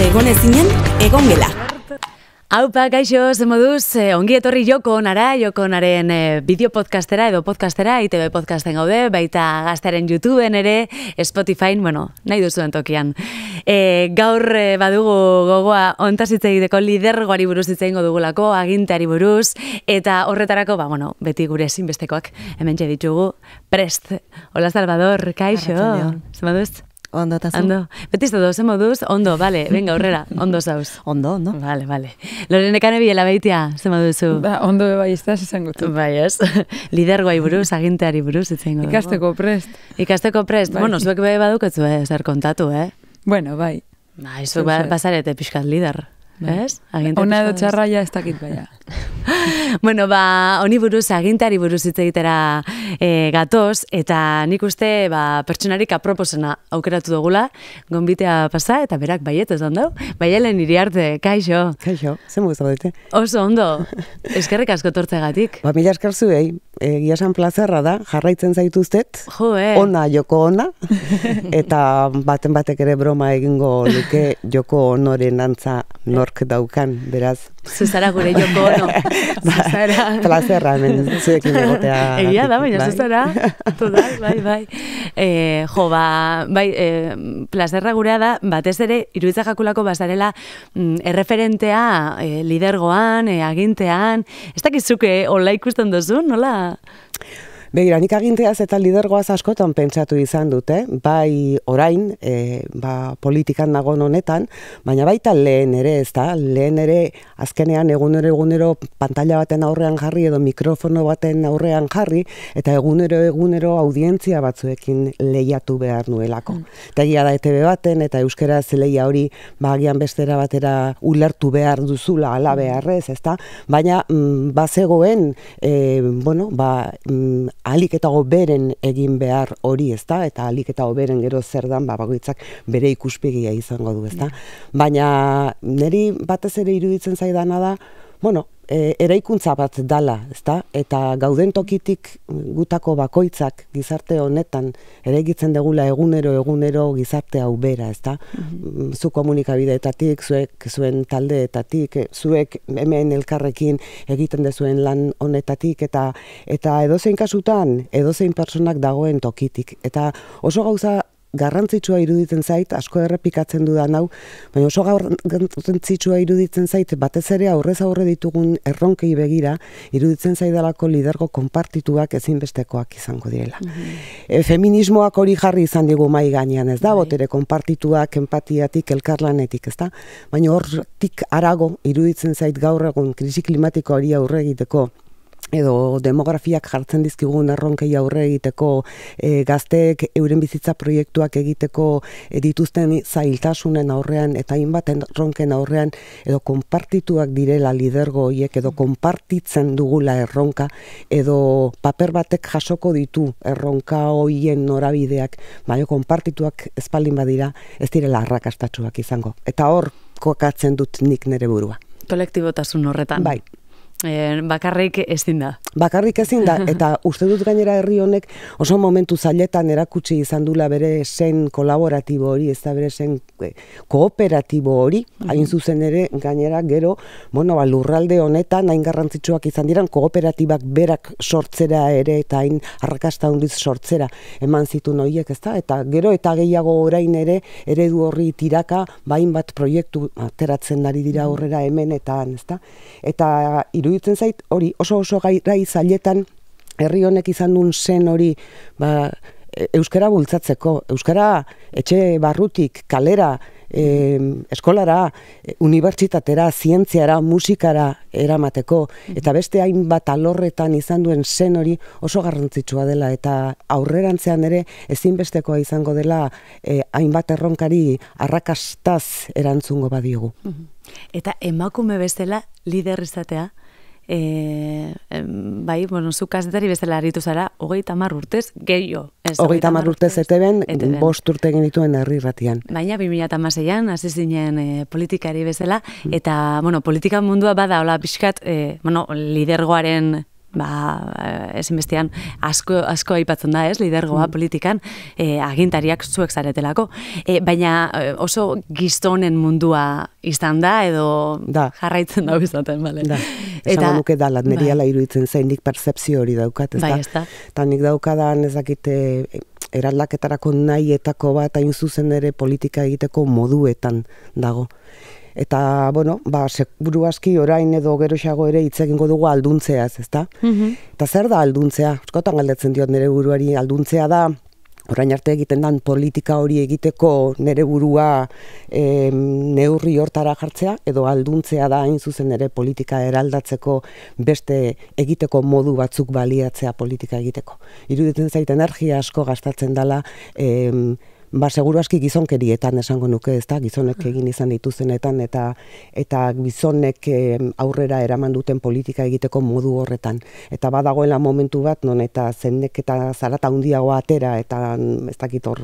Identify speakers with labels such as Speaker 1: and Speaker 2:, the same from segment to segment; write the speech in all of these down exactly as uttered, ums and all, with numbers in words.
Speaker 1: egon ezinen, egon gela.
Speaker 2: Aupa, kaixo, ze moduz, eh, ongi etorri Joko Onara, Joko Onaren eh, bideo podcastera edo podcastera, I T B podcasten gaude, baita gaztaren YouTubeen ere, Spotifyn, bueno, nahi duzuen tokian. E, gaur eh, badugu gogoa ontaz hitz egiteko lidergoari buruz hitz egingo dugulako, aginteari buruz, eta horretarako, ba, bueno, beti gure ezinbestekoak hementxe ditugu, prest. Hola Salvador, kaixo, ze moduz?
Speaker 3: Ondo, eta zu?
Speaker 2: Ondo. Beti ez dut, ze moduz? Ondo, bale, venga, aurrera, ondo zauz.
Speaker 3: Ondo, ondo.
Speaker 2: Vale, vale. Lorenekane biela baitia, ze moduzu?
Speaker 4: Ba, ondo bai, ez da, esango tu.
Speaker 2: Bai, ez. Lidergoai buruz, aginteari buruz, itzen godu.
Speaker 4: Ikasteko prest.
Speaker 2: Ikasteko prest.
Speaker 4: Bai.
Speaker 2: Bueno, zuek bai baduketzu, eh, zer kontatu, eh?
Speaker 4: Bueno, bai.
Speaker 2: Bai, zuek ba, bazarete pixkat lider, ez? Aginte
Speaker 4: Ona edo
Speaker 2: pixkat, ez?
Speaker 4: txarraia ez dakit baina.
Speaker 2: Bueno, ba, honi buruz, agintari buruz hitz egitera e, gatoz, eta nik uste ba, pertsonarik aproposena aukeratu dugula, gonbitea pasa, eta berak baiet ez ondo. Baielen Iriarte, kaixo.
Speaker 3: Kaixo, ze mugu zaudete?
Speaker 2: Oso ondo, eskerrik asko tortzegatik.
Speaker 3: Ba, mila esker zuei, egia esan plazerra da, jarraitzen zaituztet,
Speaker 2: Jo, eh.
Speaker 3: ona Joko Ona, eta baten batek ere broma egingo luke Joko Onoren antza nork daukan, beraz.
Speaker 2: Zuzara gure Joko Ono. Zuzara.
Speaker 3: Plazerra, hemen zuekin egotea.
Speaker 2: Egia da, baina
Speaker 3: bai.
Speaker 2: zuzara. Total, bai, bai. E, jo, ba, bai, e, plazerra gurea da, batez ere, iruditzen jakulako bazarela mm, erreferentea e, lidergoan, e, agintean. Ez dakizuke hola ikusten duzu, nola?
Speaker 3: Begira, nik aginteaz eta lidergoaz askotan pentsatu izan dute, bai orain, e, ba, politikan nagon honetan, baina baita lehen ere, ez da, lehen ere azkenean egunero egunero pantalla baten aurrean jarri edo mikrofono baten aurrean jarri, eta egunero egunero audientzia batzuekin lehiatu behar nuelako. Mm. Eta egia da E T B baten, eta euskaraz lehia hori, ba, agian bestera batera ulertu behar duzula ala beharrez, ez da, baina mm, bazegoen, e, bueno, ba, mm, alik eta goberen egin behar hori, ezta, eta alik eta goberen gero zer dan, ba, bakoitzak bere ikuspegia izango du, ezta. Baina niri batez ere iruditzen zaidana da, bueno, e, eraikuntza bat dala, ezta, eta gauden tokitik gutako bakoitzak gizarte honetan eraikitzen degula egunero egunero gizarte hau bera, ezta. Mm-hmm. Zu komunikabideetatik, zuek zuen taldeetatik, zuek hemen elkarrekin egiten dezuen lan honetatik, eta eta edozein kasutan, edozein personak dagoen tokitik. Eta oso gauza garrantzitsua iruditzen zait, asko errepikatzen dudan hau, baina oso garrantzitsua iruditzen zait, batez ere aurrez aurre ditugun erronkei begira, iruditzen zaidalako lidergo konpartituak ezinbestekoak izango direla. Mm-hmm. E, feminismoak hori jarri izan digu mai gainean, ez da, botere konpartituak, empatiatik, elkarlanetik, ez da, baina hortik arago iruditzen zait gaur egun krisi klimatiko hori aurre egiteko, edo demografiak jartzen dizkigun erronkei aurre egiteko, e, gazteek euren bizitza proiektuak egiteko e, dituzten zailtasunen aurrean eta hainbat erronken aurrean, edo konpartituak direla lidergo horiek, edo konpartitzen dugula erronka, edo paper batek jasoko ditu erronka horien norabideak, baina konpartituak espaldin badira, ez direla arrakastatsuak izango. Eta hor kokatzen dut nik nere burua.
Speaker 2: Kolektibotasun horretan.
Speaker 3: Bai.
Speaker 2: E, bakarrik ezin da.
Speaker 3: Bakarrik ezin da, eta uste dut gainera herri honek oso momentu zailetan erakutsi izan dula bere zen kolaboratibo hori, ez da bere zen kooperatibo hori, hain zuzen ere gainera gero, bueno, ba, lurralde honetan hain garrantzitsuak izan diran kooperatibak berak sortzera ere, eta hain arrakasta handiz sortzera eman zituen horiek, ez da, eta gero eta gehiago orain ere eredu horri tiraka, bain bat proiektu ateratzen ari dira aurrera hemen eta han, ez da, eta iruditzen zait hori oso oso gai zailetan herri honek izan duen zen hori, ba, euskara bultzatzeko, euskara etxe barrutik, kalera, e, eskolara, e, unibertsitatera, zientziara, musikara eramateko, eta beste hainbat alorretan izan duen zen hori oso garrantzitsua dela, eta aurrerantzean ere ezinbestekoa izango dela e, hainbat erronkari arrakastaz erantzungo badiogu.
Speaker 2: Eta emakume bezala lider izatea, E, bai, bueno, zu kazetari bezala aritu zara, hogeita hamar urtez, gehiago.
Speaker 3: Hogeita hamar urtez eteben, bost urte genituen herri irratian.
Speaker 2: Baina, bi mila hamaseian, hasi zinen e, politikari bezala, eta, bueno, politika mundua bada, hola, pixkat, e, bueno, lidergoaren ba, ezinbestean asko, asko aipatzen da, ez, lidergoa
Speaker 3: Mm.
Speaker 2: politikan, e, agintariak zuek zaretelako. E, baina e, oso gizonen mundua izan da, edo
Speaker 3: Da.
Speaker 2: jarraitzen da izaten, bale?
Speaker 3: Da. Esango nuke da, lat niri ala iruditzen zain, nik percepzio hori daukat, ez
Speaker 2: Bai,
Speaker 3: da?
Speaker 2: ez da.
Speaker 3: Eta nik daukadan ezakite eraldaketarako nahietako bat hain zuzen ere politika egiteko moduetan dago. Eta, bueno, ba, seguru aski orain edo geroxago ere hitz egingo dugu alduntzeaz, ezta?
Speaker 2: Mhm.
Speaker 3: Eta zer da alduntzea? Askotan galdetzen diot nire buruari, alduntzea da orain arte egiten dan politika hori egiteko nire burua e, neurri hortara jartzea, edo alduntzea da hain zuzen ere politika eraldatzeko beste egiteko modu batzuk baliatzea politika egiteko. Iruditzen zait energia asko gastatzen dela, em, ba, seguru aski gizonkerietan esango nuke, ez da, gizonek egin izan dituzenetan, eta eta gizonek eh, aurrera eraman duten politika egiteko modu horretan. Eta badagoela momentu bat, non eta zenek eta zarata handiagoa atera, eta ez dakit hor,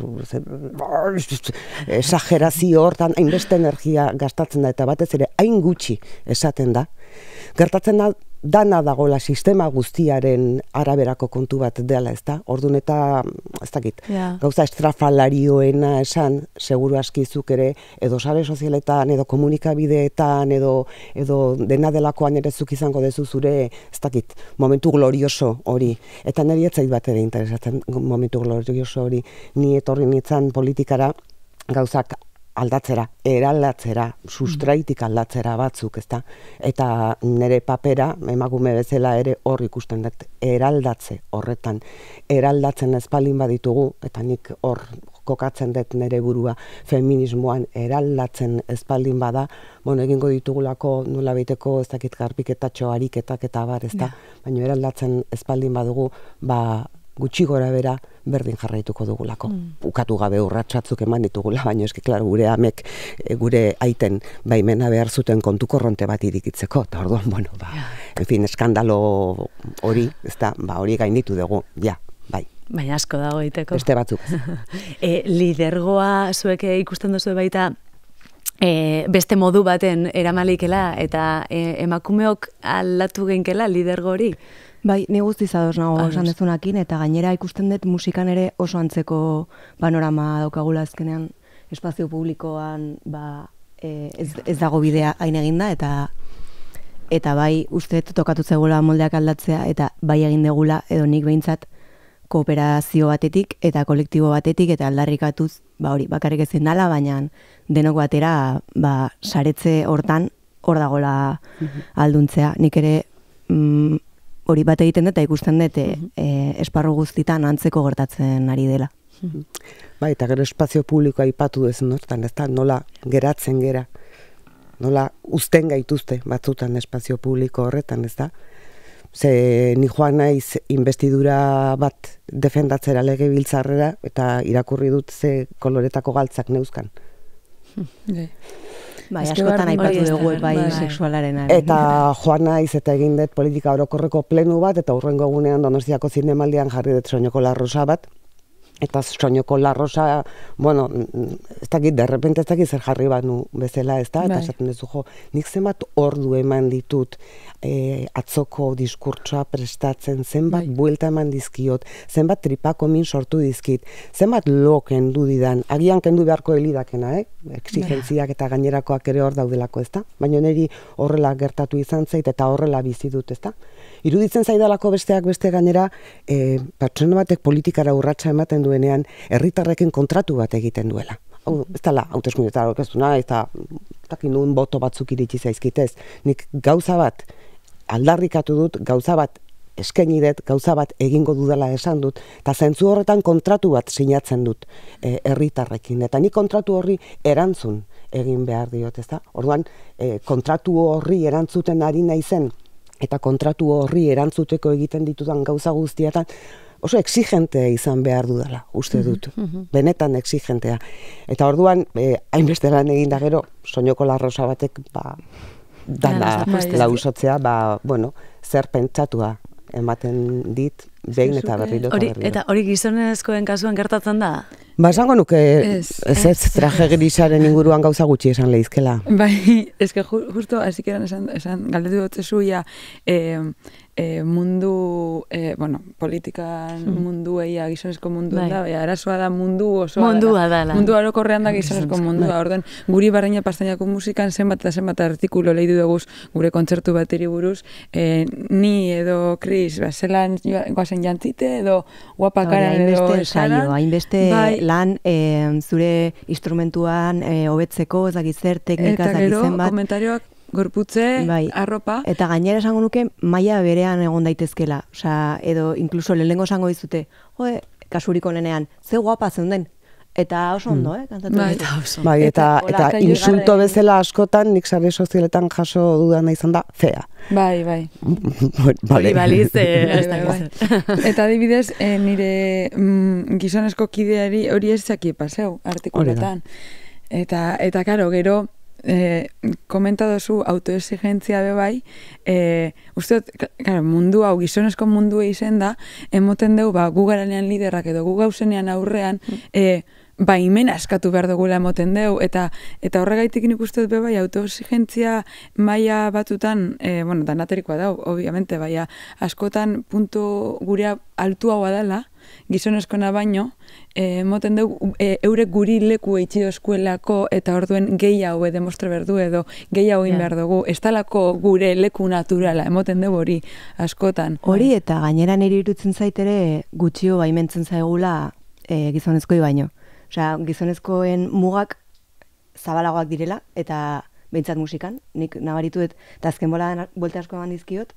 Speaker 3: esagerazio hortan, hainbeste energia gastatzen da, eta batez ere hain gutxi esaten da. Gertatzen da, dana dagoela sistema guztiaren araberako kontu bat dela, ez da? Orduan eta, ez dakit,
Speaker 2: Ja.
Speaker 3: gauza estrafalarioena esan, seguru askizuk ere, edo sare sozialetan, edo komunikabideetan, edo, edo dena delakoan ere zuk izango dezu zure, ez dakit, momentu glorioso hori. Eta niri ez zait bat ere interesatzen momentu glorioso hori. Ni etorri nintzen politikara gauzak aldatzera, eraldatzera, sustraitik aldatzera batzuk, ezta? Eta nire papera, emakume bezala ere hor ikusten dut, eraldatze horretan, eraldatzen espalin baditugu, eta nik hor kokatzen dut nire burua feminismoan eraldatzen espaldin bada, bueno, egingo ditugulako nola baiteko ez dakit garbiketatxo ariketak eta bar, ezta? Baina eraldatzen espaldin badugu, ba, gutxi gora bera berdin jarraituko dugulako. Mm. Ukatu gabe urratsatzuk eman ditugula, baina eski, klaro, gure amek, e, gure aiten baimena behar zuten kontu korronte bat irikitzeko, eta orduan, bueno, ba, en fin, eskandalo hori, ez da, ba, hori gainditu dugu, ja, bai.
Speaker 2: Baina asko dago egiteko.
Speaker 3: Beste batzuk.
Speaker 2: e, lidergoa zuek ikusten duzu baita, e, beste modu baten eramalikela, eta e, emakumeok aldatu geinkela lidergo hori?
Speaker 1: Bai, ni guztiz ados nago
Speaker 2: Ados.
Speaker 1: esan dezunakin, eta gainera ikusten dut musikan ere oso antzeko panorama daukagula azkenean espazio publikoan ba, e, ez, ez dago bidea hain eginda, eta eta bai uste dut tokatu zegula moldeak aldatzea, eta bai egin degula, edo nik behintzat kooperazio batetik eta kolektibo batetik, eta aldarrikatuz, ba hori, bakarrik ezin dala, baina denok batera, ba, saretze hortan hor dagola alduntzea. Nik ere mm, hori bat egiten dut, eta ikusten dut e, e, esparru guztitan antzeko gertatzen ari dela.
Speaker 3: Bai, eta gero espazio publikoa aipatu dezun hortan, ez da, nola geratzen gera, nola uzten gaituzte batzutan espazio publiko horretan, ez da? Ze ni joan naiz investidura bat defendatzera legebiltzarrera, eta irakurri dut ze koloretako galtzak neuzkan.
Speaker 1: Bai,
Speaker 4: Eske
Speaker 1: askotan
Speaker 4: bardin
Speaker 1: aipatu
Speaker 2: hori ez da,
Speaker 1: dugu bai,
Speaker 2: bai.
Speaker 1: sexualarena.
Speaker 3: Eta joan naiz eta egin dut politika orokorreko plenu bat, eta hurrengo egunean Donostiako zinemaldian jarri dut Soinoko La Rosa bat, eta Soinoko La Rosa, bueno, ez dakit, derrepente ez dakit zer jarri banu bezala, ez da, eta
Speaker 4: Bai.
Speaker 3: esaten duzu, jo, nik zenbat ordu eman ditut e, atzoko diskurtsoa prestatzen, zenbat
Speaker 4: Bai.
Speaker 3: buelta eman dizkiot, zenbat tripako min sortu dizkit, zenbat lo kendu didan, agian kendu beharko helidakena, eh? Exigentziak eta gainerakoak ere hor daudelako, ezta? Baina niri horrela gertatu izan zait eta horrela bizi dut, ezta? Iruditzen zaidalako besteak beste gainera, e, pertsona batek politikara urratsa ematen duenean, herritarrekin kontratu bat egiten duela. Hau, ez dela, hauteskundeetara aurkeztu nahi, eta takin nuen boto batzuk iritsi zaizkitez. Nik gauza bat aldarrikatu dut, gauza bat eskaini dut, gauza bat egingo dudala esan dut, eta zentzu horretan kontratu bat sinatzen dut e, herritarrekin. Eta ni kontratu horri erantzun egin behar diot, ezta? Orduan, e, kontratu horri erantzuten ari naizen, eta kontratu horri erantzuteko egiten ditudan gauza guztietan, oso exigentea izan behar dudala, uste dut. Benetan exigentea. Eta orduan, eh, hainbeste lan egin da gero, Soinoko La Rosa batek, ba, dana
Speaker 2: Bai,
Speaker 3: lausotzea, ba, bueno, zer pentsatua ematen dit, behin eta berriro eta
Speaker 2: Hori,
Speaker 3: berriro.
Speaker 2: eta hori gizonezkoen kasuan gertatzen da?
Speaker 3: Ba, esango nuke,
Speaker 4: Ez,
Speaker 3: ez ez, traje grisaren inguruan gauza gutxi esan lehizkela.
Speaker 4: Bai, eske ju, justo, hasikeran esan, esan galdetu dut zuia, eh, e, mundu, e, bueno, politikan mm. mundu eia gizonezko mundu
Speaker 2: bai.
Speaker 4: da, bai, arazoa da mundu osoa
Speaker 2: Mundua dala.
Speaker 4: Mundu orokorrean da gizonezko mundua. Orden, guri barreina pastainako musikan zenbat eta zenbat artikulu lehidu dugu gure kontzertu bateri buruz, e, ni edo Chris, ba, zelan goazen jantzite edo guapakaran edo
Speaker 1: esaran. Hainbeste
Speaker 4: bai.
Speaker 1: lan e, zure instrumentuan e, hobetzeko, ez dakit zer, teknika, ez dakit zenbat.
Speaker 4: Eta gero, komentarioak gorputze,
Speaker 1: bai.
Speaker 4: arropa.
Speaker 1: Eta gainera esango nuke maila berean egon daitezkela. Osea, edo inkluso lehenengo esango dizute, joe, kasurik onenean, ze guapa zeuden. Eta oso ondo, eh? Kantatu
Speaker 4: Bai,
Speaker 1: eta oso.
Speaker 3: Bai, eta, eta, eta insulto bezala askotan, nik sare sozialetan jaso dudana izan da, fea.
Speaker 4: Bai, bai.
Speaker 3: Hori
Speaker 2: baliz, eh,
Speaker 4: bai, bai, bai. Eta adibidez, eh, nire mm, gizonezko kideari hori ez zaki paseu, artikuletan. Eta, eta karo, gero, eh, komenta dozu autoexigentzia be bai, eh, uste dut, claro, mundu hau, gizonezko mundu izen da, emoten dugu, ba, gu garanean liderrak edo gu gauzenean aurrean, eh, baimena eskatu behar dugula emoten deu, eta eta horregaitik nik uste dut be bai, autoexigentzia maila batutan, eh, bueno, danaterikoa dau, obviamente, baina askotan puntu gure altuagoa dela, gizonezkona baino, eh, moten dugu, e, eurek guri leku eitxido eskuelako eta orduen gehiago demostre berdu edo gehiago in behar dugu, ez talako gure leku naturala, emoten dugu hori askotan.
Speaker 1: Hori eta gainera niri irutzen zaitere gutxio baimentzen zaigula e, gizonezkoi baino. Osea, gizonezkoen mugak zabalagoak direla eta behintzat musikan, nik nabarituet, eta azken bola bolte asko eman dizkiot,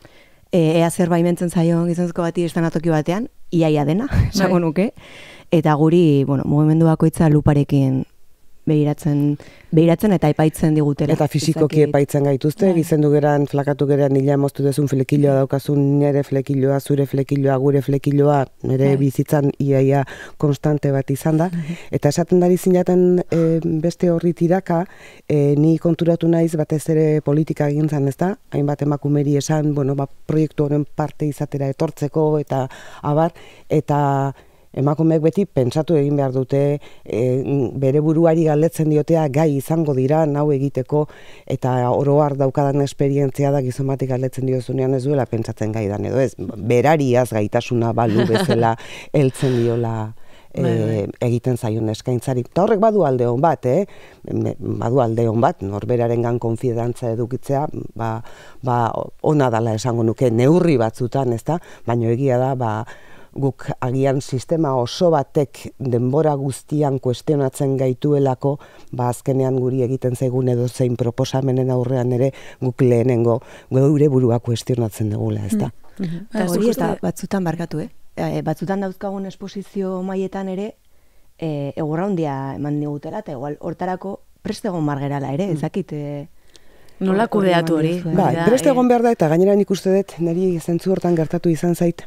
Speaker 1: e, ea zer baimentzen zaio gizonezko bati estanatoki batean, iaia dena, esango nuke, eta guri, bueno, mugimendu bakoitza luparekin behiratzen, behiratzen eta epaitzen digutela.
Speaker 3: Eta fisikoki epaitzen gaituzte,
Speaker 1: Bai.
Speaker 3: gizendu geran, flakatu geran, nila moztu dezun flekiloa daukazun, nire flekiloa, zure flekiloa, gure flekiloa, nire
Speaker 1: Bai.
Speaker 3: bizitzan iaia konstante bat izan da. Eta esaten dari zinaten e, beste horri tiraka, e, ni konturatu naiz batez ere politika egintzan, ez da? Hainbat emakumeri esan, bueno, ba, proiektu honen parte izatera etortzeko, eta abar, eta emakumeek beti pentsatu egin behar dute, e, bere buruari galdetzen diotea gai izango dira hau egiteko, eta oro har daukadan esperientzia da gizon bati galdetzen diozunean ez duela pentsatzen gaidan edo ez, berariaz gaitasuna balu bezala heltzen diola e, egiten zaion eskaintzari. Eta horrek badu alde hon bat, eh? badu alde hon bat, norberarengan konfidantza edukitzea, ba, ba, ona dala esango nuke neurri batzutan, ezta? Baina egia da, ba, guk agian sistema oso batek denbora guztian kuestionatzen gaituelako, ba azkenean guri egiten zaigun edo zein proposamenen aurrean ere guk lehenengo geure burua kuestionatzen dugula, ezta?
Speaker 1: Mm -hmm. Hori eta batzutan barkatu, eh? E, batzutan dauzkagun esposizio maietan ere e, egurra handia eman digutela, eta igual hortarako prest egon margerala ere, ezakit... E,
Speaker 2: nola kudeatu hori?
Speaker 3: Bai, prest egon behar da, eta gainera nik uste dut, niri zentzu hortan gertatu izan zait,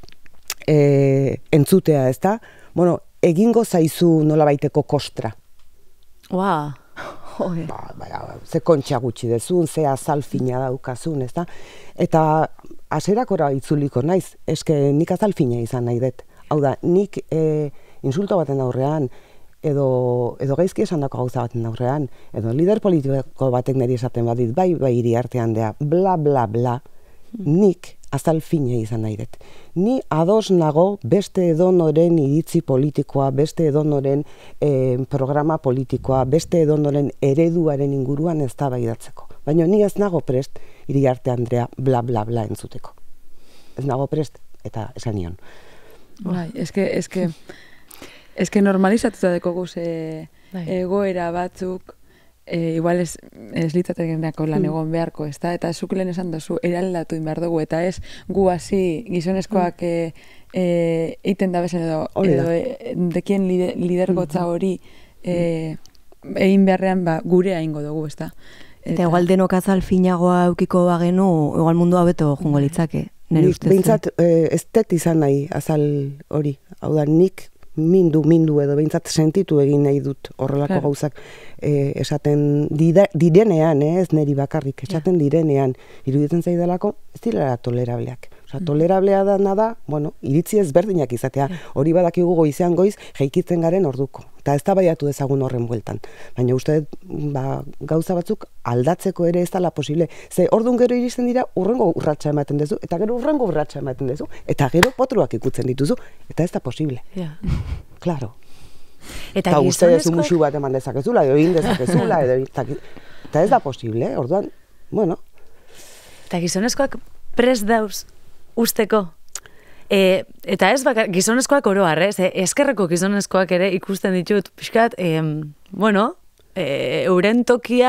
Speaker 3: E, entzutea, ez da? Bueno, egingo zaizu nolabaiteko kostra.
Speaker 2: Ua,
Speaker 1: wow.
Speaker 3: Ba, ba, ze kontxa gutxi dezun, ze azalfina daukazun, ez da? Eta aserakora itzuliko naiz, eske nik azalfina izan nahi dut. Hau da, nik e, insulto baten aurrean, edo, edo gaizki esan dako gauza baten aurrean, edo lider politiko batek niri esaten badit, bai, bai, iri artean dea, bla, bla, bla, nik azalfina izan nahi dut. Ni ados nago beste edonoren iritzi politikoa, beste edonoren eh, programa politikoa, beste edonoren ereduaren inguruan eztabaidatzeko. Baina ni ez nago prest Iriarte Andrea bla bla bla entzuteko. Ez nago prest eta esan nion.
Speaker 4: Bai, eske eske eske normalizatuta dekogu ze egoera batzuk E, igual ez, ez litzatekenako lan egon beharko, ez da? Eta zuk lehen esan dozu, eraldatu inbar dugu, eta ez gu hasi gizonezkoak e, e, eiten da bezen edo, edo e, dekien lider, lidergotza hori e, egin beharrean ba, gure aingo dugu, ez da?
Speaker 1: Eta, eta igual denok azal finagoa eukiko bagenu, igual mundu hobeto jongo litzake, nire ustez.
Speaker 3: Behintzat, e, ez tet izan nahi azal hori, hau da nik mindu, mindu edo behintzat sentitu egin nahi dut horrelako claro. gauzak e, esaten dida, direnean, eh, ez neri bakarrik, esaten yeah. direnean, iruditzen zaidalako, ez direla tolerableak. Osa, tolerablea dana da, bueno, iritzi ezberdinak izatea, hori badakigu goizean goiz, jeikitzen garen orduko. Eta ez da baiatu dezagun horren bueltan. Baina uste, ba, gauza batzuk aldatzeko ere ez dala posible. Ze, orduan gero iristen dira, urrengo urratsa ematen duzu, eta gero urrengo urratsa ematen duzu, eta gero potruak ikutzen dituzu, eta ez da posible.
Speaker 2: Ja.
Speaker 3: Claro.
Speaker 2: Eta,
Speaker 3: eta uste dezu musu bat eman dezakezula, edo egin dezakezula, edo, eta ez da posible, orduan, bueno.
Speaker 2: Eta gizonezkoak prest dauz usteko. E, eta ez bakar, gizonezkoak oroar, ez? E, eskerreko gizonezkoak ere ikusten ditut, pixkat, e, bueno, e, euren tokia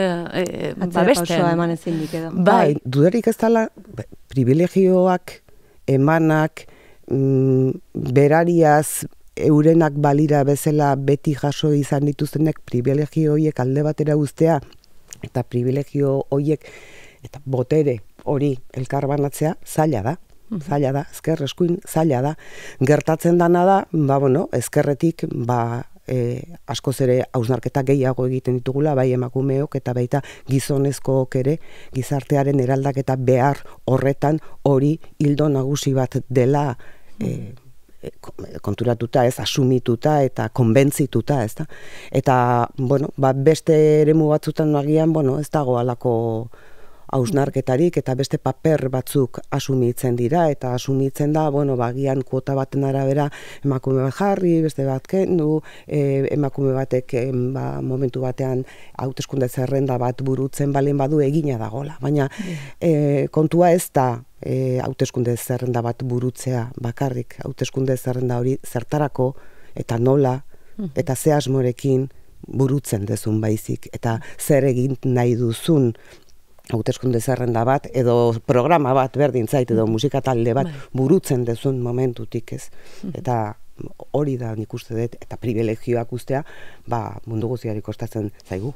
Speaker 2: e, babesten.
Speaker 1: Atzera eman ezin dik edo.
Speaker 3: Bai, dudarik ez dala, privilegioak, emanak, mm, berariaz, eurenak balira bezala beti jaso izan dituztenek privilegio horiek alde batera uztea, eta privilegio horiek, eta botere hori elkarbanatzea, zaila da. Zaila da, ezker eskuin zaila da. Gertatzen dana da, ba, bueno, ezkerretik, ba, e, askoz ere hausnarketa gehiago egiten ditugula, bai emakumeok eta baita gizonezkook ere, gizartearen eraldaketa behar horretan hori hildo nagusi bat dela e, konturatuta, ez, asumituta eta konbentzituta, ez da. Eta, bueno, ba, beste eremu batzutan agian, bueno, ez dago halako hausnarketarik eta beste paper batzuk asumitzen dira, eta asumitzen da, bueno, bagian kuota baten arabera emakume bat jarri, beste bat kendu, e, emakume batek e, ba, momentu batean hauteskunde zerrenda bat burutzen balen badu egina dagola. Baina e, kontua ez da e, hauteskunde zerrenda bat burutzea bakarrik, hauteskunde zerrenda hori zertarako eta nola eta ze asmorekin burutzen dezun baizik, eta zer egin nahi duzun hauteskunde zerrenda bat, edo programa bat berdin zait, edo musika talde bat burutzen dezun momentutik, ez. Eta hori da nik uste dut, eta privilegioak ustea, ba, mundu guztiari kostatzen zaigu.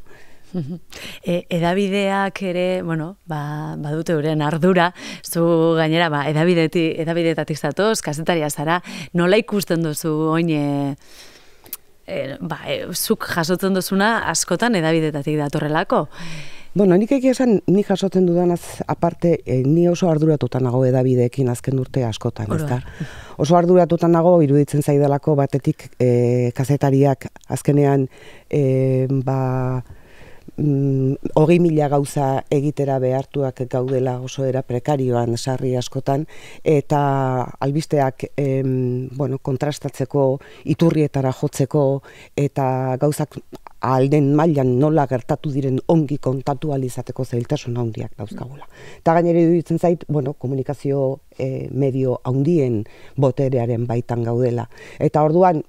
Speaker 2: E, edabideak ere, bueno, ba, badute euren ardura, zu gainera, ba, edabideti, edabidetatik zatoz, kazetaria zara, nola ikusten duzu oin, e, e, ba, e, zuk jasotzen duzuna askotan edabidetatik datorrelako?
Speaker 3: Bueno, nik egia esan, nik jasotzen dudanaz aparte, eh, ni oso arduratuta nago edabideekin azken urte askotan, ezta? Oso arduratuta nago, iruditzen zaidalako batetik eh, kazetariak azkenean eh, ba, mm, hogei mila gauza egitera behartuak gaudela oso era prekarioan sarri askotan, eta albisteak eh, bueno, kontrastatzeko, iturrietara jotzeko, eta gauzak alden mailan nola gertatu diren ongi kontatu alizateko zailtasun handiak dauzkagula. Eta gainera iruditzen zait, bueno, komunikazio eh, medio handien boterearen baitan gaudela. Eta orduan,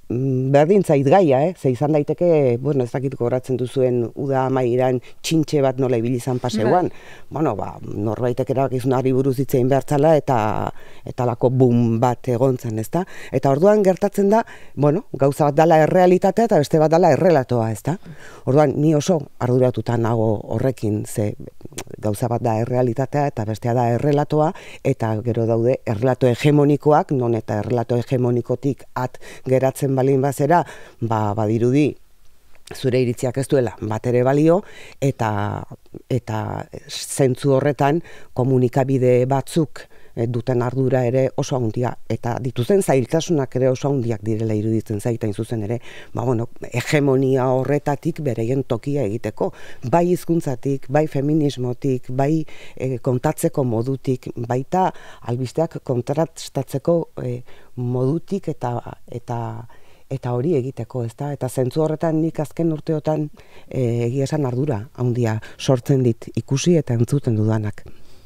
Speaker 3: berdin zait gaia, eh? Ze izan daiteke, bueno, ez dakit goratzen duzuen uda amairan txintxe bat nola ibilizan paseuan. Bueno, ba, norbaitek erabakizunari buruz hitzein behartzala eta eta lako boom bat egontzen, ezta? Eta orduan gertatzen da, bueno, gauza bat dala errealitatea eta beste bat dala errelatoa, ezta? Orduan, ni oso arduratuta nago horrekin, ze gauza bat da errealitatea eta bestea da errelatoa, eta gero daude errelato hegemonikoak, non eta errelato hegemonikotik at geratzen balin bazera, ba, badirudi zure iritziak ez duela bat ere balio, eta eta zentzu horretan komunikabide batzuk duten ardura ere oso handia, eta dituzen zailtasunak ere oso handiak direla iruditzen zaitain zuzen ere, ba, bueno, hegemonia horretatik bereien tokia egiteko, bai hizkuntzatik, bai feminismotik, bai e, kontatzeko modutik, baita albisteak kontrastatzeko e, modutik eta eta eta hori egiteko, ezta? Eta zentzu horretan nik azken urteotan e, egia esan ardura handia sortzen dit ikusi eta entzuten dudanak.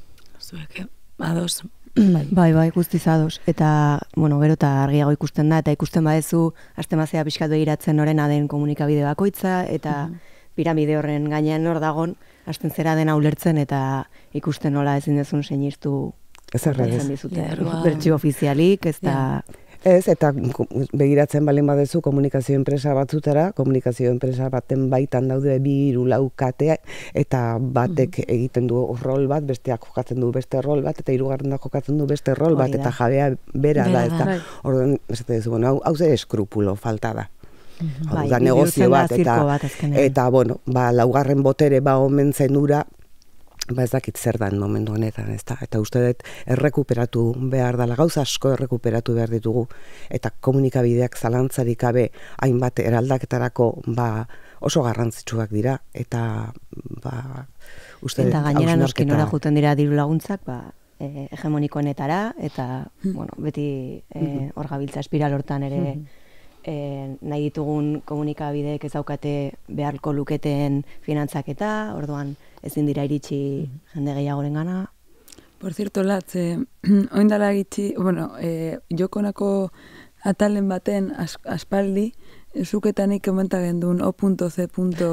Speaker 2: Zuek, ados.
Speaker 1: Bai, bai, guztiz ados. Eta, bueno, gero eta argiago ikusten da, eta ikusten badezu, astemazea pixkat begiratzen norena den komunikabide bakoitza, eta piramide horren gainean hor dagon, hasten zera dena ulertzen, eta ikusten nola ezin dezun sinistu
Speaker 3: ez erredez.
Speaker 1: Bertsio ofizialik, ez da...
Speaker 3: Ez, eta begiratzen balen badezu komunikazio enpresa batzutara, komunikazio enpresa baten baitan daude bi hiru lau kate, eta batek egiten du rol bat, besteak jokatzen du beste rol bat, eta hirugarrena jokatzen du beste rol bat, eta jabea bera da, eta orduan, esate duzu, bueno, hau ze eskrupulo falta da. Hau da negozio bat, eta, eta, bueno, ba, laugarren botere ba omen zenura, ba ez dakit zer dan momentu honetan, ezta? Eta uste dut errekuperatu behar dela, gauza asko errekuperatu behar ditugu, eta komunikabideak zalantzarik gabe hainbat eraldaketarako ba, oso garrantzitsuak dira, eta ba, uste dut
Speaker 1: Eta gainera noski
Speaker 3: hausnarketa-
Speaker 1: nora juten dira diru laguntzak, ba, e, hegemonikoenetara, eta, bueno, beti e, hor gabiltza espiral hortan ere, e, nahi ditugun komunikabideek ez daukate beharko luketen finantzaketa, orduan ezin dira iritsi jende gehiagoren gana.
Speaker 4: Por cierto, Latz, eh, oindala gitxi, bueno, eh, jokonako atalen baten as, aspaldi, zuketanik komenta gendun o.c.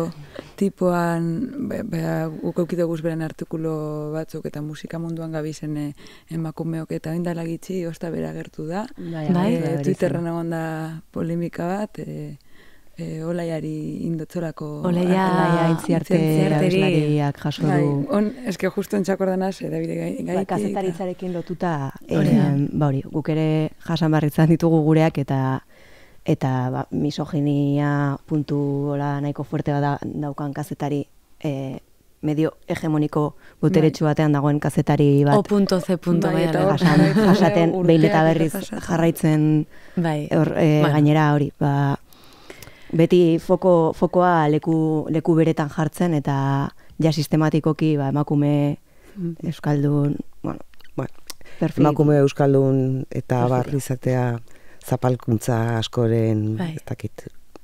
Speaker 4: tipoan, be, be, guk eukide guzberen artikulo batzuk eta musika munduan gabizen eh, emakumeok eta oindala gitxi, osta bera gertu da.
Speaker 1: Bai,
Speaker 2: bai,
Speaker 4: Eh,
Speaker 1: bai,
Speaker 4: Twitterren egon da polemika bat, eh, eh, olaiari indotzolako...
Speaker 2: Olaia-
Speaker 1: Alaia itziarte
Speaker 2: Itziarteri.
Speaker 1: abeslariak jaso
Speaker 4: Bai,
Speaker 1: du.
Speaker 4: on, eske justo entxakordanaz, eh, Davide gai,
Speaker 1: Ba,
Speaker 4: gaiti.
Speaker 1: kazetaritzarekin lotuta,
Speaker 2: Hori da.
Speaker 1: eh, ba hori, guk ere jasan barritzan ditugu gureak eta eta ba, misoginia puntu hola nahiko fuerte bada daukan kazetari eh, medio hegemoniko boteretsu batean dagoen kazetari bat
Speaker 2: O.C.
Speaker 4: Bai,
Speaker 2: bai,
Speaker 4: eta
Speaker 2: ala.
Speaker 4: hor
Speaker 1: jasan,
Speaker 4: jarraitzen
Speaker 1: jasaten
Speaker 4: urteak
Speaker 1: behin
Speaker 4: eta
Speaker 1: eta berriz
Speaker 4: jasaten.
Speaker 1: jarraitzen
Speaker 2: Bai.
Speaker 1: hor, eh,
Speaker 2: Bueno.
Speaker 1: gainera hori, ba, beti foko, fokoa leku, leku beretan jartzen eta ja sistematikoki ba, emakume euskaldun, bueno,
Speaker 3: Bueno,
Speaker 1: perfil.
Speaker 3: emakume euskaldun eta
Speaker 1: Perfila.
Speaker 3: barri izatea zapalkuntza askoren,
Speaker 2: Bai.
Speaker 3: ez dakit,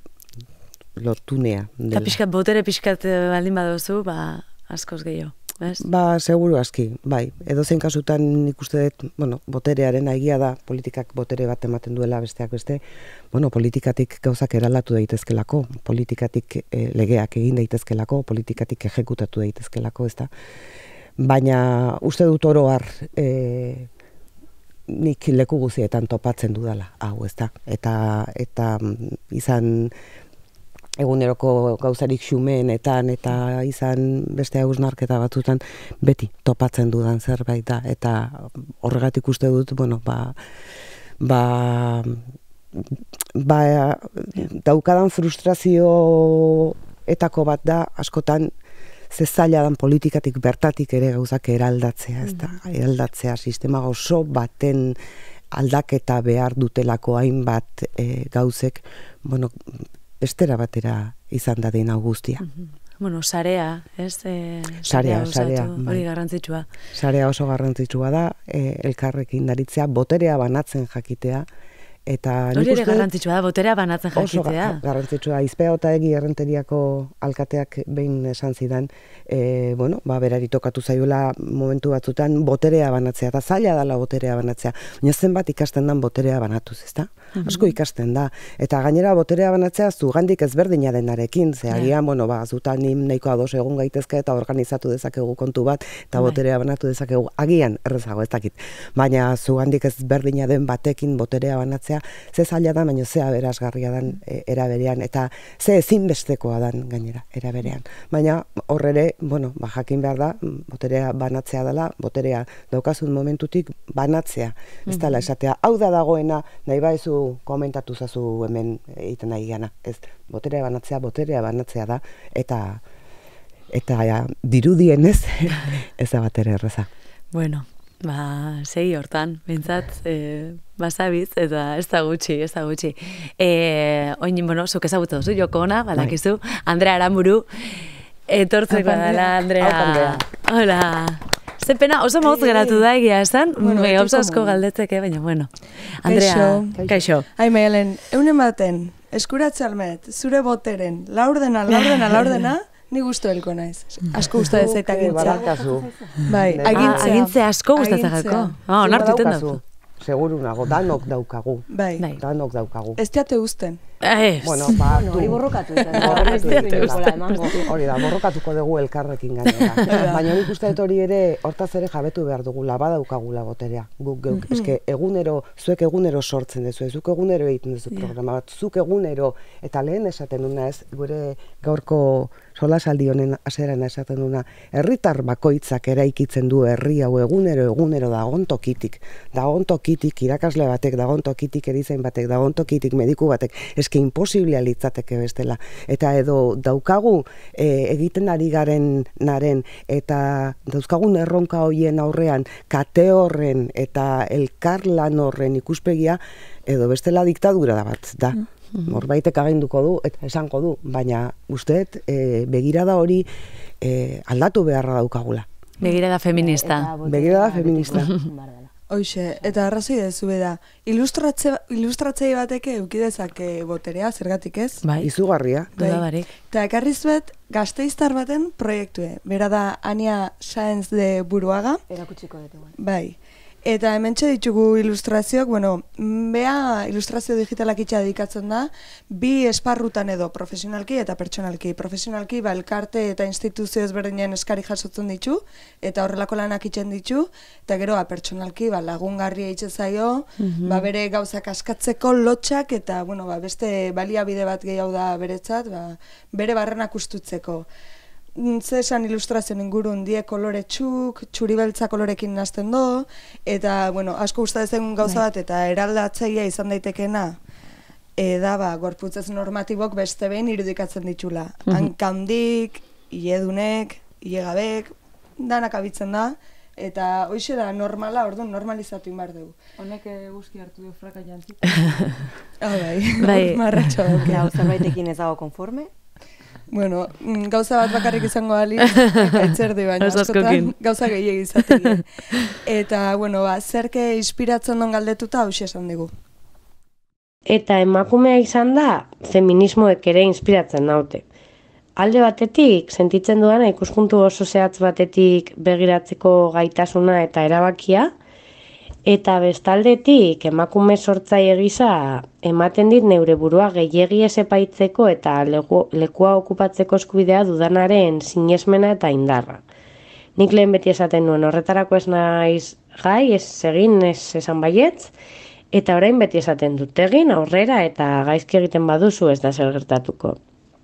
Speaker 3: lotunea
Speaker 2: Eta
Speaker 3: dela.
Speaker 2: pixkat, botere pixkat eh, baldin baduzu, ba, askoz gehiago. Ez?
Speaker 3: Ba, seguru aski, bai. Edozein kasutan nik uste dut, bueno, boterearen egia da, politikak botere bat ematen duela besteak beste, bueno, politikatik gauzak eraldatu daitezkelako, politikatik eh, legeak egin daitezkelako, politikatik ejekutatu daitezkelako, ezta? Baina uste dut oro har eh, nik leku guzietan topatzen dudala, hau, ezta? Eta, eta mm, izan eguneroko gauzarik xumeenetan eta izan beste hausnarketa batzutan beti topatzen dudan zerbait da, eta horregatik uste dut, bueno, ba, ba, ba daukadan frustrazioetako bat da, askotan ze zaila dan politikatik bertatik ere gauzak eraldatzea, ez da, eraldatzea sistema oso baten aldaketa behar dutelako hainbat e, gauzek, bueno, bestera batera izan da den hau guztia.
Speaker 2: Bueno, sarea, ez? E,
Speaker 3: Sarea,
Speaker 2: osatu,
Speaker 3: sarea, bai.
Speaker 2: Hori garrantzitsua.
Speaker 3: Sarea oso garrantzitsua da, e, elkarrekin daritzea, boterea banatzen jakitea, eta nik
Speaker 2: Hori ere
Speaker 3: uste dut
Speaker 2: garrantzitsua da, boterea banatzen
Speaker 3: oso
Speaker 2: jakitea.
Speaker 3: ga- garrantzitsua. Izpea Otaegi errenteriako alkateak behin esan zidan, e, bueno, ba, berari tokatu zaiola momentu batzutan boterea banatzea, eta zaila dela boterea banatzea. Baina zenbat ikasten dan boterea banatuz, ezta? Asko ikasten da. Eta gainera boterea banatzea zugandik ezberdina denarekin, ze agian, bueno, ba, zutan nim nahiko ados egon gaitezke eta organizatu dezakegu kontu bat, eta
Speaker 2: Bai.
Speaker 3: boterea banatu dezakegu, agian errezago ez dakit. Baina zugandik ezberdina den batekin boterea banatzea, ze zaila da, baina ze aberasgarria dan e, era berean, eta ze ezinbestekoa dan gainera era berean. Baina horrere, bueno, ba, jakin behar da, boterea banatzea dela, boterea daukazun momentutik banatzea. Ez dela esatea, hau da dagoena, nahi baizu komentatu zazu hemen egiten nahi gana. Ez, boterea banatzea, boterea banatzea da, eta eta ja, dirudienez ez da batere erreza.
Speaker 2: Bueno, ba, segi hortan, bintzat, e, basabiz, eta ez da gutxi, ez da gutxi. E, oin, bueno, zuk ezagutu duzu, Joko ona, badakizu, Andrea Aramburu, etortzeko
Speaker 4: Apa,
Speaker 2: dela, Andrea.
Speaker 3: Apa, Andrea.
Speaker 2: Hola. Ze pena, oso mauz geratu da egia esan,
Speaker 5: Bueno,
Speaker 2: bueno,
Speaker 5: beti
Speaker 2: gauza asko
Speaker 5: komo.
Speaker 2: galdetzeke, baina bueno. Andrea,
Speaker 5: Kaixo.
Speaker 2: kaixo.
Speaker 5: Ai, Maialen, eunen baten, eskuratxalmet, zure boteren, laurdena, laurdena, laurdena, ni gustu helko naiz. Asko gustu ez zaita
Speaker 3: Eh,
Speaker 5: gintza.
Speaker 3: badaukazu.
Speaker 5: Bai,
Speaker 3: Ah,
Speaker 5: agintzea.
Speaker 2: Ah, agintze asko gustatzen
Speaker 5: Agintzea.
Speaker 2: jako. Ah, onartu iten
Speaker 3: Badaukazu.
Speaker 2: dut.
Speaker 3: Seguru nago, danok daukagu.
Speaker 5: Bai,
Speaker 2: Bai.
Speaker 3: Danok daukagu.
Speaker 5: ez diate usten.
Speaker 2: Ez.
Speaker 3: Bueno, ba,
Speaker 1: Bueno, hori borrokatu izan da.
Speaker 3: Borrokatu
Speaker 1: Ez dut
Speaker 3: egiten
Speaker 1: inokola
Speaker 3: da.
Speaker 1: emango.
Speaker 3: Hori da, borrokatuko dugu elkarrekin gainera. Baina nik uste dut hori ere, hortaz ere jabetu behar dugula, badaukagula boterea. Guk geuk, eske egunero, zuek egunero sortzen duzu, zuk egunero egiten duzu programa bat, zuk egunero, eta lehen esaten duna ez, gure gaurko solasaldi honen hasieran esaten duna, herritar bakoitzak eraikitzen du herri hau egunero, egunero dagon tokitik. Dagon tokitik, irakasle batek, dagon tokitik, erizain batek, dagon tokitik, mediku batek. Eske eske imposiblea litzateke bestela. Eta edo daukagu e, egiten ari garen naren, eta dauzkagun erronka hoien aurrean kate horren eta elkarlan horren ikuspegia, edo bestela diktadura da bat da. Norbaitek aginduko du eta esango du, baina usteet e, begirada hori e, aldatu beharra daukagula.
Speaker 2: Begirada feminista.
Speaker 3: Begirada feminista.
Speaker 5: Hoxe, eta arrazoi dezu beda, ilustratze, ilustratzaile bateke eukidezake boterea, zergatik ez?
Speaker 2: Bai,
Speaker 3: izugarria.
Speaker 2: duda barik.
Speaker 5: Eta ekarri zuet, gazteiztar baten proiektue. Bera da Ania Sáenz de Buruaga.
Speaker 1: Erakutsiko dut.
Speaker 5: Bai. Eta hementxe ditugu ilustrazioak, bueno, bea ilustrazio digitalak itxa dedikatzen da, bi esparrutan edo profesionalki eta pertsonalki. Profesionalki, ba, elkarte eta instituzio ezberdinen eskari jasotzen ditu, eta horrelako lanak itxen ditu, eta gero, ba, pertsonalki, ba, lagungarria itxe zaio,
Speaker 2: Mhm.
Speaker 5: ba, bere gauzak askatzeko lotxak, eta, bueno, ba, beste baliabide bat gehiago da beretzat, ba, bere barrenak ustutzeko. Ze esan ilustrazioen ingurun die koloretxuk, txuribeltza kolorekin nazten do, eta, bueno, asko gusta dezen gauza bat, eta eraldatzailea izan daitekena, e, da, ba, gorputzez normatibok beste behin irudikatzen ditula. Hankandik, hiledunek, hilegabek, danak abitzen da, eta hoxe da normala, orduan normalizatu inbar dugu.
Speaker 4: Honek guzti hartu du fraka jantzik.
Speaker 5: Ah, bai,
Speaker 2: Bai.
Speaker 5: marratxo dauke.
Speaker 1: Hau zerbaitekin ez dago konforme?
Speaker 5: Bueno, mm, gauza bat bakarrik izango ali, etzerdi baina
Speaker 2: Oso askokin.
Speaker 5: askotan gauza gehiegi izategi. Eta, bueno, ba, zerke inspiratzen don galdetuta hau esan digu.
Speaker 6: Eta emakumea izan da, feminismoek ere inspiratzen naute. Alde batetik, sentitzen dudana ikuspuntu oso zehatz batetik begiratzeko gaitasuna eta erabakia, eta bestaldetik emakume sortzaile gisa ematen dit neure burua gehiegi ez epaitzeko eta leku, lekua okupatzeko eskubidea dudanaren sinesmena eta indarra. Nik lehen beti esaten nuen horretarako ez naiz gai, ez egin, ez esan baietz, eta orain beti esaten dut egin aurrera eta gaizki egiten baduzu ez da zer gertatuko.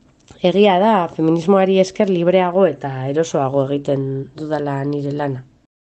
Speaker 6: Egia da, feminismoari esker libreago eta erosoago egiten dudala nire lana.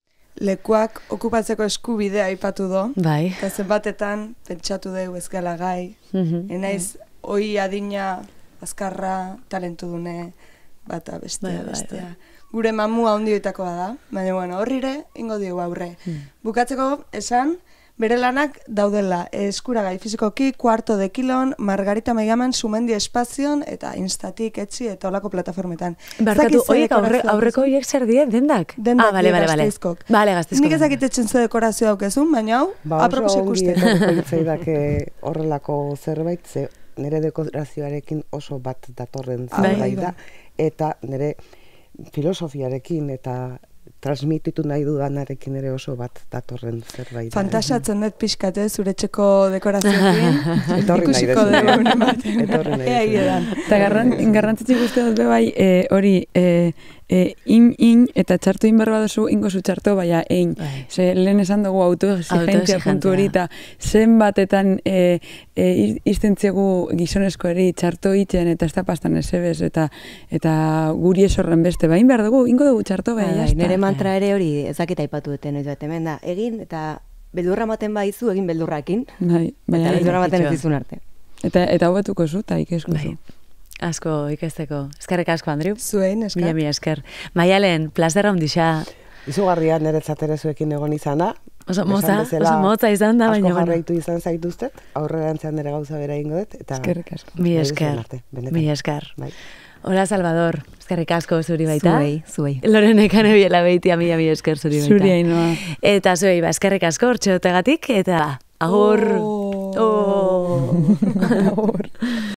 Speaker 5: Lekuak okupatzeko eskubidea aipatu do,
Speaker 2: Bai.
Speaker 5: eta zenbatetan pentsatu dugu ez gala gai,
Speaker 2: Mhm.
Speaker 5: enaiz hoi adina, azkarra, talentudune, bata bestea,
Speaker 2: Bai, bai,
Speaker 5: bestea. Gure mamua ondioitakoa da, baina bueno, horrire ingo diogu aurre. Bukatzeko esan, bere lanak daudela eskuragai fizikoki, kuarto de kilon, Margarita Meigaman, Sumendi Espazion, eta Instatik, etzi, eta olako plataformetan.
Speaker 2: Barkatu,
Speaker 5: Ezakit ze
Speaker 2: oiek aurre,
Speaker 5: dekorazio
Speaker 2: aurreko
Speaker 5: daukazu?
Speaker 2: horiek zer die, dendak?
Speaker 5: Dendak
Speaker 2: ah, bale,
Speaker 5: die
Speaker 2: bale, bale.
Speaker 5: Gasteizkok.
Speaker 2: Bale, Gasteizkok.
Speaker 5: Nik ezakitzen ze dekorazio daukezun, baina hau,
Speaker 3: Ba,
Speaker 5: apropos
Speaker 3: oso ongi
Speaker 5: ikusten.
Speaker 3: etorriko litzaidake horrelako zerbait, ze nire dekorazioarekin oso bat datorren
Speaker 5: Ah, bai,
Speaker 3: zerbait
Speaker 5: bai.
Speaker 3: da, eta nire filosofiarekin eta transmititu nahi dudanarekin ere oso bat datorren zerbait da.
Speaker 5: Fantasatzen dut pixkat, eh, zure txeko dekorazioekin.
Speaker 3: Etorri nahi
Speaker 5: Ikusiko
Speaker 3: dezu.
Speaker 5: dugu unen batean.
Speaker 3: Etorri nahi
Speaker 5: Ea
Speaker 3: dezu.
Speaker 5: edan.
Speaker 4: Eta garran, garrantzitzik uste dut be bai, e, hori, e, e, in, in, eta txartu in berba duzu, ingo zu txarto, baina ein.
Speaker 2: Bai.
Speaker 4: Ze, lehen esan dugu autoexigentzia
Speaker 2: Autoexigentzia.
Speaker 4: puntu hori, eta zenbatetan e, e, iztentzegu gizonezko eri txarto itzen, eta ez da pastan ezebez, eta, eta guri esorren beste, bain behar dugu, ingo dugu txarto,
Speaker 1: Bai,
Speaker 4: baina
Speaker 1: bai,
Speaker 4: jazta.
Speaker 1: nire mantra ere hori ezakita aipatu duten, noiz bat hemen da, egin eta beldurra maten baizu, egin beldurrakin,
Speaker 4: Bai,
Speaker 1: eta
Speaker 4: baina,
Speaker 1: beldurra maten ez
Speaker 2: kitxoa.
Speaker 1: dizun arte.
Speaker 4: eta, eta hobetuko zu, eta ikesko zu.
Speaker 2: Bai. Asko ikesteko. Eskerrik asko, Andriu.
Speaker 5: Zuei, neska.
Speaker 2: Mila, mila esker. Maialen, plazerra hondixa.
Speaker 3: Izugarria niretzat ere zuekin egon izana.
Speaker 2: Oso
Speaker 3: Esan
Speaker 2: motza,
Speaker 3: bezala,
Speaker 2: oso motza izan da,
Speaker 3: asko
Speaker 2: baina, bueno.
Speaker 3: jarraitu izan zaituztet, aurrerantzean ere gauza bera ingo dut, eta
Speaker 4: Eskerrik asko.
Speaker 2: Mila
Speaker 3: nahi duzuen
Speaker 2: esker.
Speaker 3: arte, benetan.
Speaker 2: Mila esker.
Speaker 3: Bai.
Speaker 2: Hola, Salvador. Eskerrik asko zuri baita.
Speaker 1: Zuei, zuei.
Speaker 2: Lorenekan ebiela beitia, mila, mila esker zuri baita.
Speaker 4: Zuri hainoa.
Speaker 2: Eta zuei, ba, eskerrik asko hortxeotegatik, eta agur.
Speaker 5: Oh.
Speaker 2: Oh.
Speaker 4: Agur.